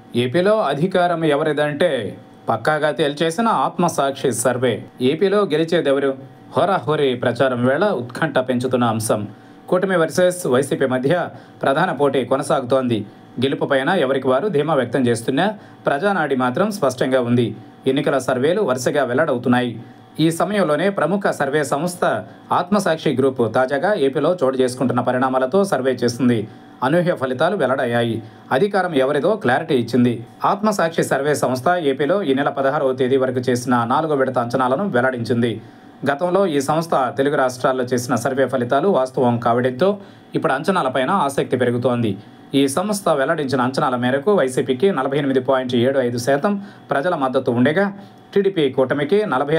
ఏపీలో అధికారం ఎవరిదంటే పక్కాగా తేల్చేసిన ఆత్మసాక్షి సర్వే. ఏపీలో గెలిచేదెవరు? హోరాహోరీ ప్రచారం వేళ ఉత్కంఠ పెంచుతున్న అంశం. కూటమి వర్సెస్ వైసీపీ మధ్య ప్రధాన పోటీ కొనసాగుతోంది. గెలుపుపైన ఎవరికి వారు ధీమా వ్యక్తం చేస్తున్నా ప్రజానాడి మాత్రం స్పష్టంగా ఉంది. ఎన్నికల సర్వేలు వరుసగా వెల్లడవుతున్నాయి. ఈ సమయంలోనే ప్రముఖ సర్వే సంస్థ ఆత్మసాక్షి గ్రూప్ తాజాగా ఏపీలో చోటు చేసుకుంటున్న పరిణామాలతో సర్వే చేసింది. అనూహ్య ఫలితాలు వెల్లడయ్యాయి. అధికారం ఎవరిదో క్లారిటీ ఇచ్చింది. ఆత్మసాక్షి సర్వే సంస్థ ఏపీలో ఈ నెల 16వ తేదీ వరకు చేసిన 4వ విడత అంచనాలను వెల్లడించింది. గతంలో ఈ సంస్థ తెలుగు రాష్ట్రాల్లో చేసిన సర్వే ఫలితాలు వాస్తవం కావడంతో ఇప్పుడు అంచనాలపైన ఆసక్తి పెరుగుతోంది. ఈ సంస్థ వెల్లడించిన అంచనాల మేరకు వైసీపీకి 48.75% ప్రజల మద్దతు ఉండగా టీడీపీ కూటమికి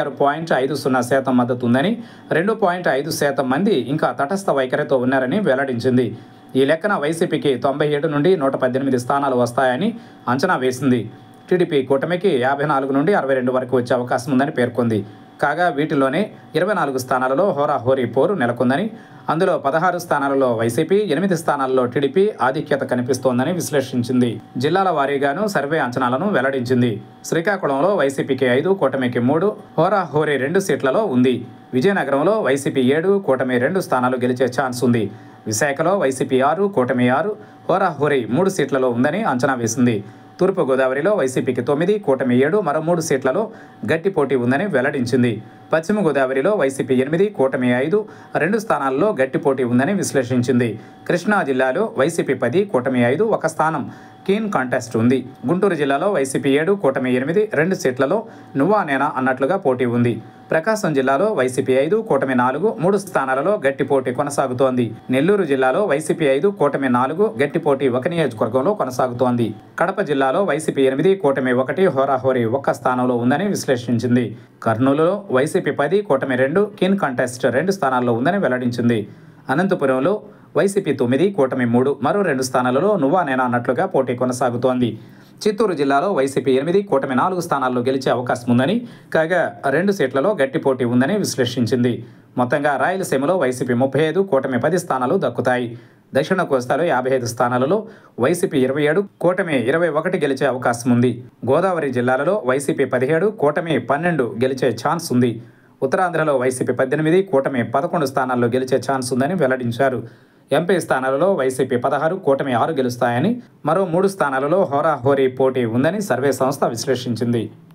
46.50% మద్దతు ఉందని, 2.5% మంది ఇంకా తటస్థ వైఖరితో ఉన్నారని వెల్లడించింది. ఈ లెక్కన వైసీపీకి 97 నుండి 118 స్థానాలు వస్తాయని అంచనా వేసింది. టీడీపీ కూటమికి 54 నుండి 62 వరకు వచ్చే అవకాశం ఉందని పేర్కొంది. కాగా వీటిలోనే 24 స్థానాలలో హోరాహోరీ పోరు నెలకొందని, అందులో 16 స్థానాలలో వైసీపీ, 8 స్థానాల్లో టీడీపీ ఆధిక్యత కనిపిస్తోందని విశ్లేషించింది. జిల్లాల వారీగాను సర్వే అంచనాలను వెల్లడించింది. శ్రీకాకుళంలో వైసీపీకి 5, కూటమికి 3, హోరాహోరీ 2 సీట్లలో ఉంది. విజయనగరంలో వైసీపీ 7, కూటమి 2 స్థానాలు గెలిచే ఛాన్స్ ఉంది. విశాఖలో వైసీపీ 6, కూటమి 6, హోరాహోరీ 3 సీట్లలో ఉందని అంచనా వేసింది. తూర్పుగోదావరిలో వైసీపీకి 9, కూటమి 7, మరో 3 సీట్లలో గట్టి పోటీ ఉందని వెల్లడించింది. పశ్చిమ గోదావరిలో వైసీపీ 8, కూటమి 5, 2 స్థానాల్లో గట్టి పోటీ ఉందని విశ్లేషించింది. కృష్ణా జిల్లాలో వైసీపీ 10, కూటమి 5, 1 స్థానం కీన్ కాంటెస్ట్ ఉంది. గుంటూరు జిల్లాలో వైసీపీ 7, కూటమి 8, 2 సీట్లలో నువ్వా నేనా అన్నట్లుగా పోటీ ఉంది. ప్రకాశం జిల్లాలో వైసీపీ 5, కూటమి 4, 3 స్థానాలలో గట్టి పోటీ కొనసాగుతోంది. నెల్లూరు జిల్లాలో వైసీపీ 5, కూటమి 4, గట్టి పోటీ 1 నియోజకవర్గంలో కొనసాగుతోంది. కడప జిల్లాలో వైసీపీ 8, కూటమి 1, హోరాహోరీ 1 స్థానంలో ఉందని విశ్లేషించింది. కర్నూలులో వైసీపీ 10, కూటమి 2, కీన్ కాంటెస్ట్ 2 స్థానాల్లో ఉందని వెల్లడించింది. అనంతపురంలో వైసీపీ 9, కూటమి 3, మరో 2 స్థానాలలో నువ్వా నేనా అన్నట్లుగా పోటీ కొనసాగుతోంది. చిత్తూరు జిల్లాలో వైసీపీ 8, కూటమి 4 స్థానాల్లో గెలిచే అవకాశం ఉందని, కాగా 2 సీట్లలో గట్టి పోటీ ఉందని విశ్లేషించింది. మొత్తంగా రాయలసీమలో వైసీపీ 35, కూటమి 10 స్థానాలు దక్కుతాయి. దక్షిణ కోస్తాలో 55 స్థానాలలో వైసీపీ 27, కూటమి 21 గెలిచే అవకాశం ఉంది. గోదావరి జిల్లాలలో వైసీపీ 17, కూటమి 12 గెలిచే ఛాన్స్ ఉంది. ఉత్తరాంధ్రలో వైసీపీ 18, కూటమి 11 స్థానాల్లో గెలిచే ఛాన్స్ ఉందని వెల్లడించారు. ఎంపీ స్థానాలలో వైసీపీ 16, కూటమి 6 గెలుస్తాయని, మరో 3 స్థానాలలో హోరాహోరీ పోటీ ఉందని సర్వే సంస్థ విశ్లేషించింది.